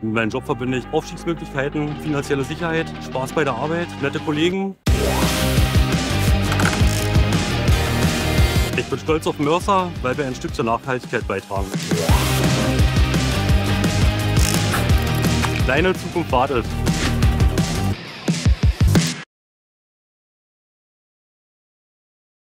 Mit meinem Job verbinde ich Aufstiegsmöglichkeiten, finanzielle Sicherheit, Spaß bei der Arbeit, nette Kollegen. Ich bin stolz auf Mörser, weil wir ein Stück zur Nachhaltigkeit beitragen. Deine Zukunft wartet.